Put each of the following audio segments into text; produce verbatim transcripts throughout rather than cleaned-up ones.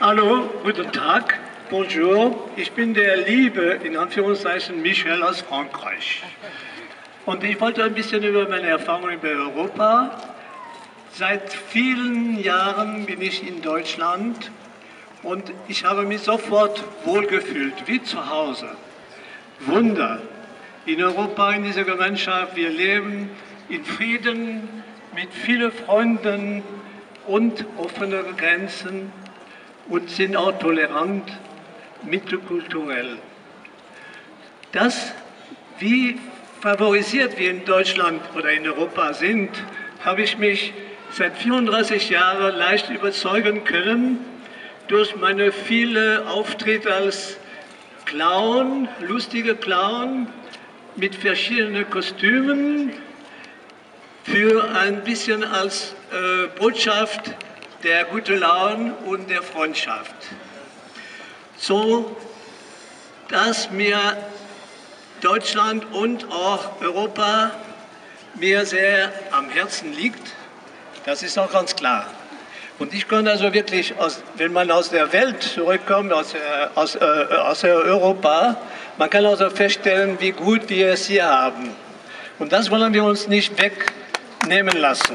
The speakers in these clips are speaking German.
Hallo, guten Tag, bonjour. Ich bin der liebe, in Anführungszeichen, Michel aus Frankreich. Und ich wollte ein bisschen über meine Erfahrungen bei Europa. Seit vielen Jahren bin ich in Deutschland und ich habe mich sofort wohlgefühlt, wie zu Hause. Wunder. In Europa, in dieser Gemeinschaft, wir leben in Frieden, mit vielen Freunden und offenen Grenzen und sind auch tolerant, multikulturell. Das, wie favorisiert wir in Deutschland oder in Europa sind, habe ich mich seit vierunddreißig Jahren leicht überzeugen können durch meine vielen Auftritte als Clown, lustige Clown mit verschiedenen Kostümen, für ein bisschen als äh, Botschaft der guten Laune und der Freundschaft. So, dass mir Deutschland und auch Europa mir sehr am Herzen liegt, das ist auch ganz klar. Und ich kann also wirklich, aus, wenn man aus der Welt zurückkommt, aus, äh, aus, äh, aus Europa, man kann also feststellen, wie gut wir es hier haben. Und das wollen wir uns nicht wegnehmen lassen.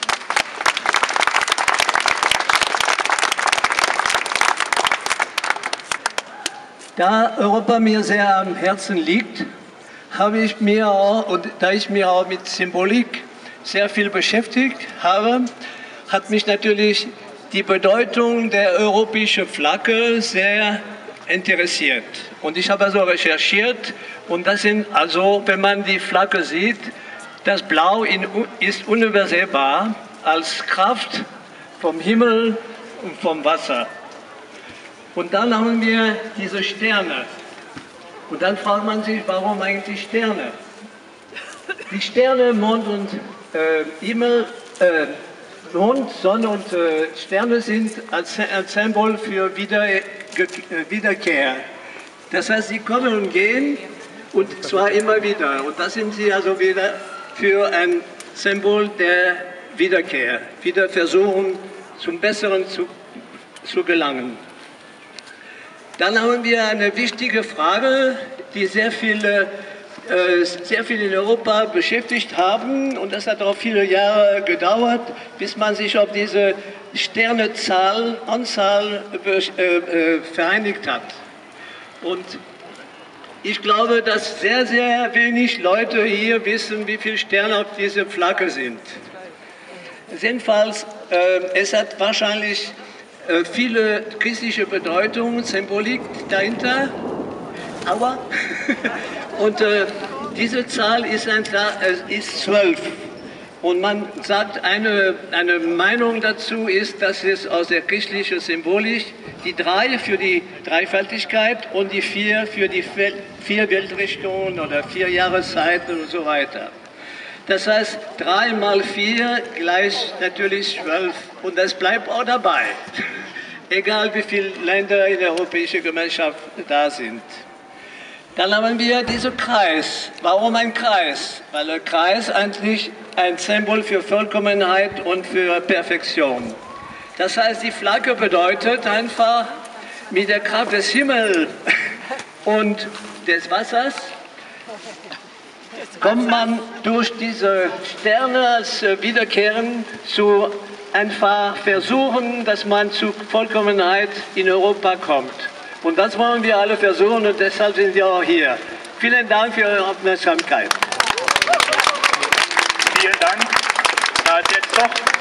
Da Europa mir sehr am Herzen liegt, habe ich mir auch, und da ich mich auch mit Symbolik sehr viel beschäftigt habe, hat mich natürlich die Bedeutung der europäischen Flagge sehr interessiert. Und ich habe also recherchiert, und das sind also, wenn man die Flagge sieht, das Blau in, ist unübersehbar als Kraft vom Himmel und vom Wasser. Und dann haben wir diese Sterne. Und dann fragt man sich, warum eigentlich Sterne? Die Sterne, Mond und äh, Himmel, äh, Mond, Sonne und äh, Sterne sind als, als Symbol für Wieder, äh, Wiederkehr. Das heißt, sie kommen und gehen, und zwar immer wieder. Und das sind sie also wieder für ein Symbol der Wiederkehr. Wieder versuchen, zum Besseren zu, zu gelangen. Dann haben wir eine wichtige Frage, die sehr viele, äh, sehr viel in Europa beschäftigt haben, und das hat auch viele Jahre gedauert, bis man sich auf diese Sternezahl, Anzahl äh, äh, vereinigt hat. Und ich glaube, dass sehr, sehr wenig Leute hier wissen, wie viele Sterne auf dieser Flagge sind. Jedenfalls, äh, es hat wahrscheinlich viele christliche Bedeutungen, Symbolik dahinter, aber und äh, diese Zahl ist, ein, ist zwölf. Und man sagt, eine, eine Meinung dazu ist, dass es aus der christlichen Symbolik die drei für die Dreifaltigkeit und die vier für die vier Weltrichtungen oder vier Jahreszeiten und so weiter. Das heißt, drei mal vier gleich natürlich zwölf, und das bleibt auch dabei, egal wie viele Länder in der Europäischen Gemeinschaft da sind. Dann haben wir diesen Kreis. Warum ein Kreis? Weil der Kreis eigentlich ein Symbol für Vollkommenheit und für Perfektion. Das heißt, die Flagge bedeutet einfach, mit der Kraft des Himmels und des Wassers kommt man durch diese Sterne als Wiederkehren zu einfach versuchen, dass man zu Vollkommenheit in Europa kommt. Und das wollen wir alle versuchen, und deshalb sind wir auch hier. Vielen Dank für eure Aufmerksamkeit. Vielen Dank. Da ist jetzt doch